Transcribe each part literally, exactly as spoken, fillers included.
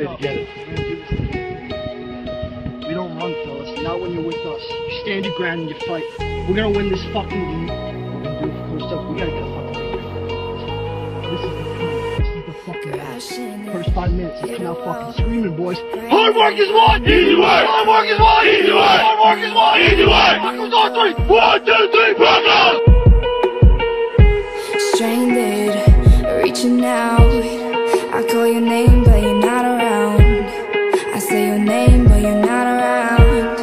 stay together. We're gonna do this together. We don't run, fellas. Not when you're with us. You stand your ground and you fight. We're gonna win this fucking game. We're gonna do it for close up. We gotta get a fucking big. This is the this is the fucking match. First five minutes, you come out fucking screaming, boys. Hard work is one! Easy work! Hard work is one! Easy work! Hard work is one! Easy work! One, two, three! One, two, three! Rock on! Stranded, reaching out. I call your name, but you're not around. I say your name, but you're not around.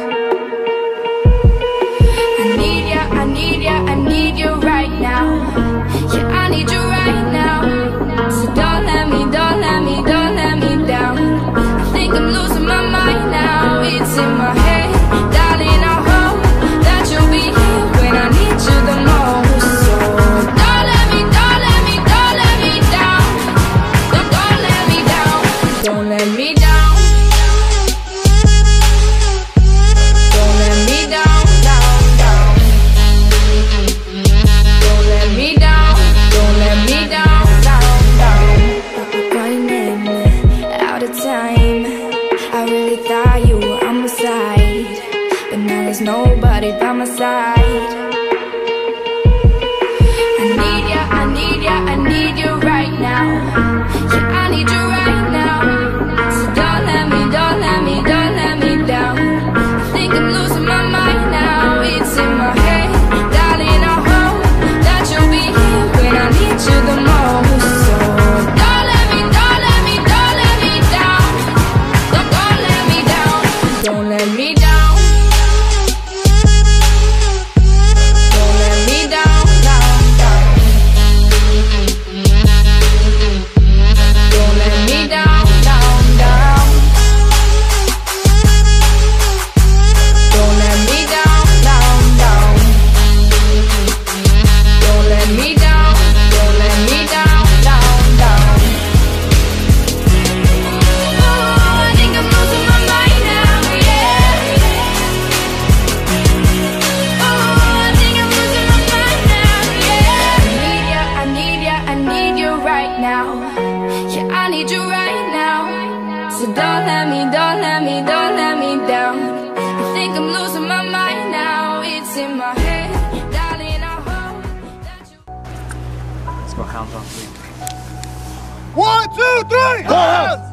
I need ya, I need ya, I need you right now. Yeah, I need you right now. So don't let me, don't let me, don't let me down. I think I'm losing my mind now. It's in my head, darling, I hope that you'll be here when I need you the most. So don't let me, don't let me, don't let me down. Don't, don't let me down. Don't let me down. Don't let me down, down, down. Don't let me down. Don't let me down, down, down. Running out of time. I really thought you were on my side, but now there's nobody by my side. I need ya, I need ya, I need you right now. Yeah, I need you right now. So don't let me, don't let me, don't let me down. I think I'm losing my mind now. It's in my head, darling, I hope that you'll be here when I need you the most. So don't let me, don't let me, don't let me down. Don't, don't let me down. Don't let me down. Don't let me down, down, down. Don't let me down, down, down. Don't let me down, down, down. Don't let me down, don't let me down, down, down. Oh, I think I'm losing my mind now, yeah. Oh, I think I'm losing my mind now, yeah. I need ya, I need ya, I need you right now. Yeah, I need you right now. So don't let me, don't let me, don't let me down. I think I'm losing my mind now. It's in my head, darling, I hope that you. Let's go count on three. One, two, three!